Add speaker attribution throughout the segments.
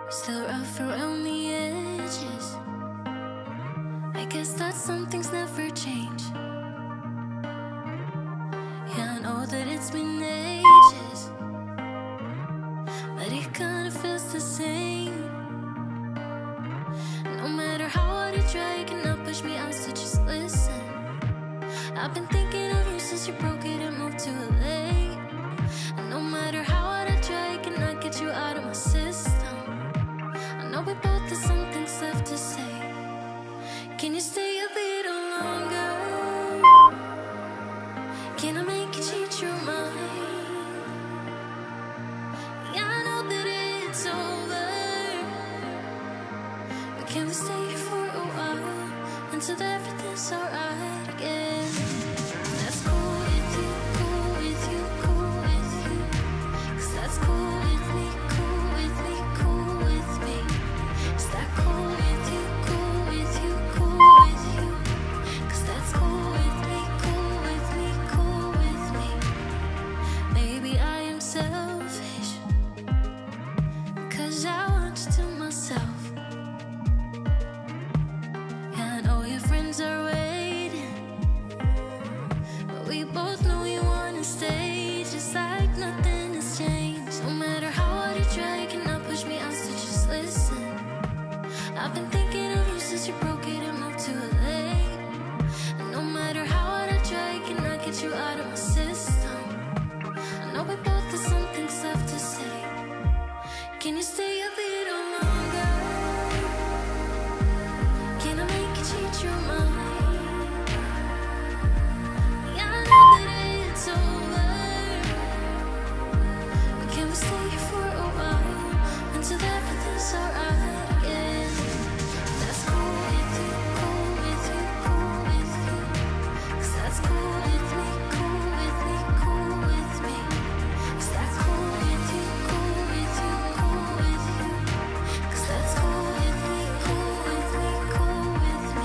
Speaker 1: Still rough around the edges. I guess that some things never change. Yeah, I know that it's been ages, but it kinda feels the same. No matter how hard you try, you cannot push me out, so just listen. I've been thinking of you since you broke it and moved to LA. And no matter how hard I try, I cannot get you out of my system. I know we both have some things left to say. Can you stay a little longer? Can I make you change your mind? Yeah, I know that it's over, but can we stay here for a while until everything's alright again? That's cool with you, cool with you, cool with you. 'Cause that's cool with me, cool with me, cool with me. Is that cool with you, cool with you, cool with you? 'Cause that's cool with me, cool with me, cool with me. Maybe I am selfish, 'cause I want you to myself. Yeah, I know your friends are waiting, but we both know you wanna stay, just like nothing has changed. No matter how hard you try, you cannot push me out, so just listen. I've been thinking of you since you broke it and moved to LA. And no matter how hard I try, I cannot get you out of my system. I know we both have some things left to say. Can you stay a little longer? Can I make you change your mind? Yeah, I know that it's over, but can we stay here for a while until everything's alright again? That's cool with you, cool with you, cool with you. 'Cause that's cool with me, cool with me, cool with me. Is that cool with you, cool with you, cool with you? 'Cause that's cool with me, cool with me, cool with me.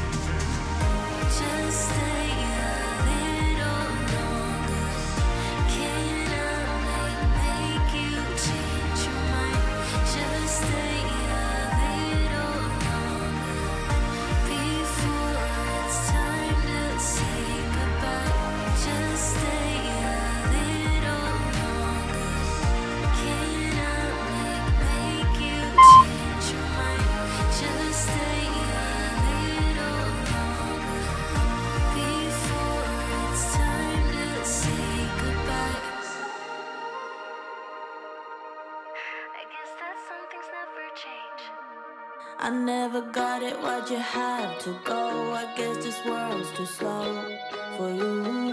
Speaker 1: Just stay a little longer. Can I make you change your mind? Just stay a little longer before it's time to say goodbye. Just stay a little longer. Can I make you change your mind? Just stay a little longer before it's time to say goodbye. I guess that some things never change.
Speaker 2: I never got it, why'd you have to go? I guess this world's too slow for you.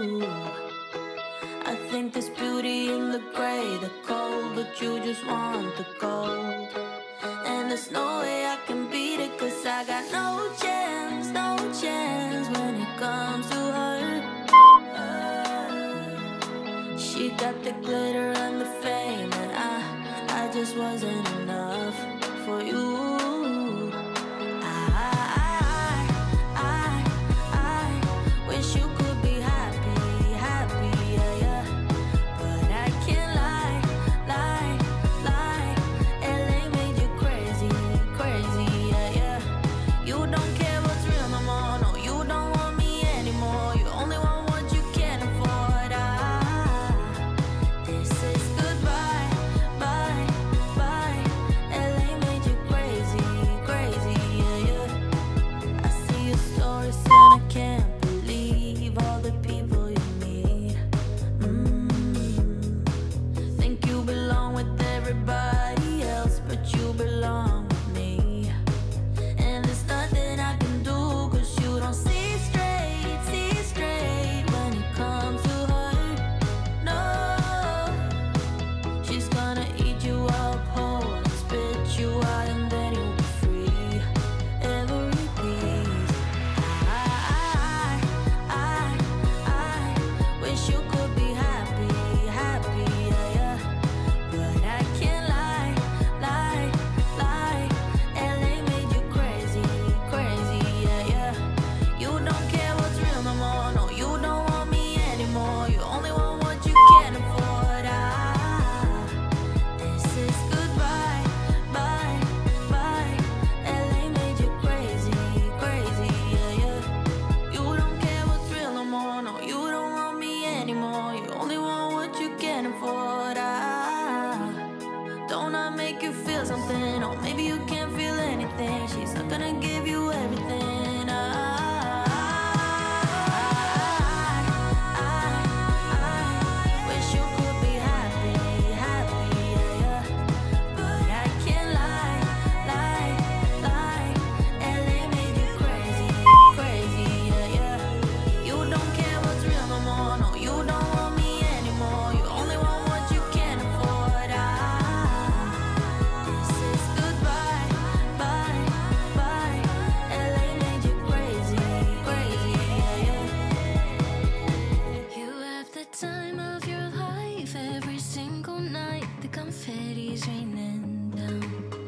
Speaker 2: I think there's beauty in the gray, the cold, but you just want the gold. And there's no way I can beat it, 'cause I got no chance, no chance when it comes to her. She got the glitter and the fame, and I just wasn't enough for you. I wish you could be happy, happy, yeah, yeah. But I can't lie, lie, lie. LA made you crazy, crazy, yeah, yeah. You don't care what's real no more, no, you don't want me anymore. You only want what you can't afford. This is goodbye, bye, bye. LA made you crazy,
Speaker 1: single night, the confetti's raining down.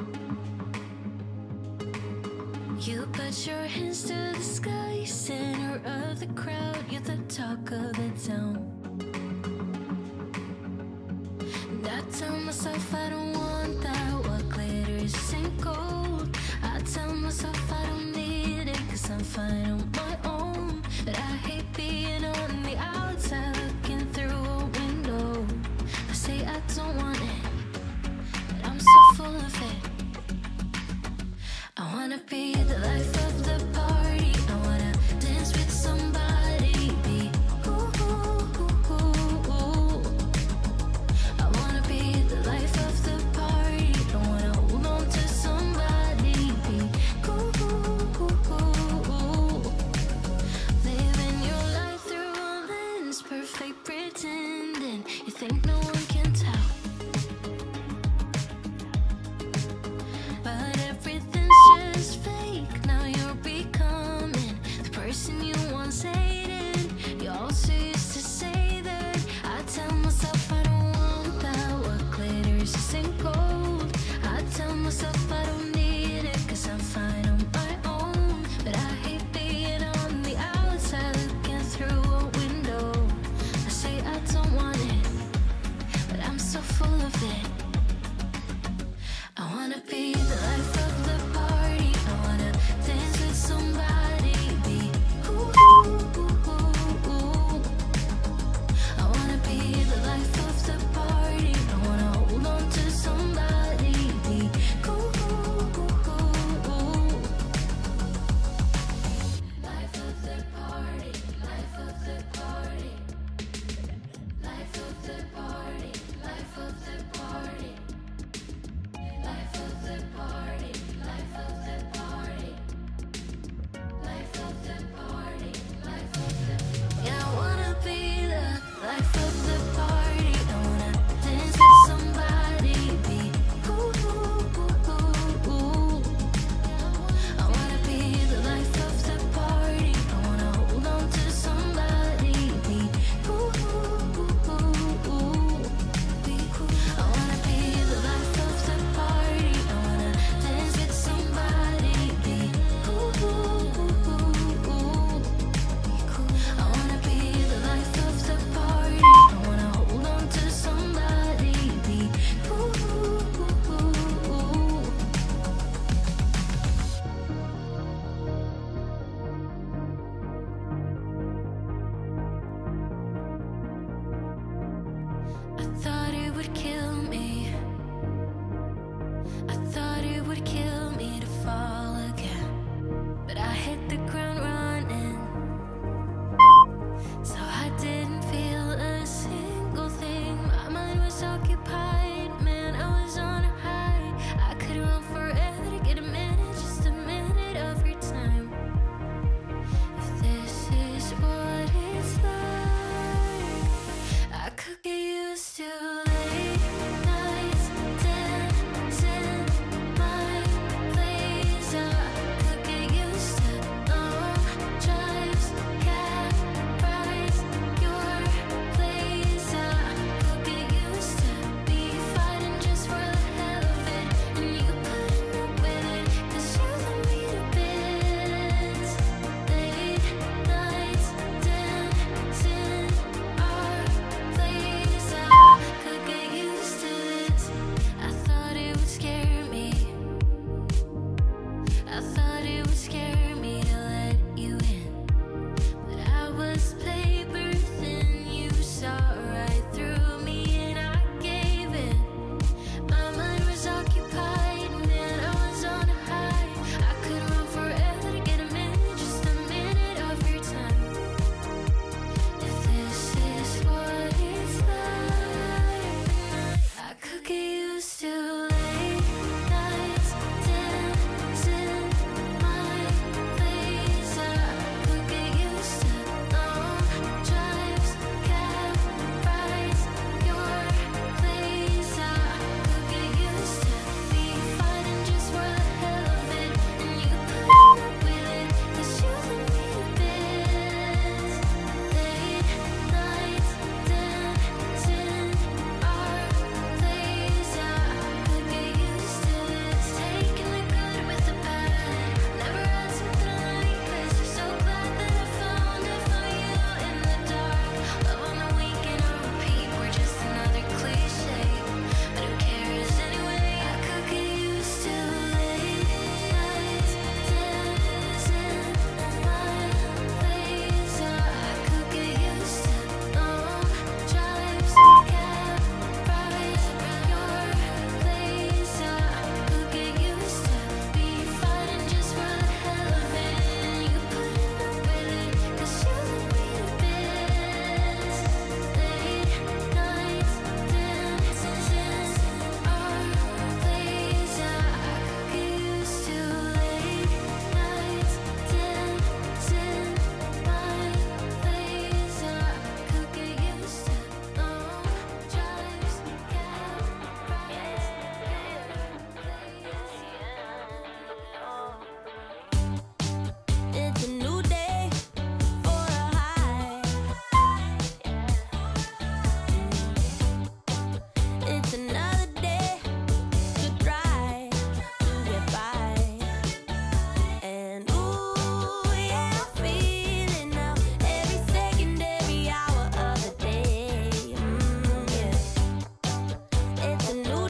Speaker 1: You put your hands to the sky, center of the crowd, you're the talk of the town. And I tell myself I don't want that, what glitters isn't gold. I tell myself I don't need it, cause I'm fine on my own. But I hate being on the outside, looking through a window. I say I don't want it, but I'm so full of it. I wanna be the life of the party, I wanna dance with somebody, be ooh, ooh, ooh, ooh, ooh. I wanna be the life of the party, I wanna hold on to somebody, be ooh, ooh, ooh, ooh, ooh. Living your life through a lens, perfect pretending, you think no one can tell. But everything's just fake, now you're becoming the person you once hated. You also used to say that. I tell myself I don't want that, what glitters isn't gold. I tell myself I don't need it, cause I'm fine on my own. But I hate being on the outside, looking through a window. I say I don't want it, but I'm so full of it. I wanna be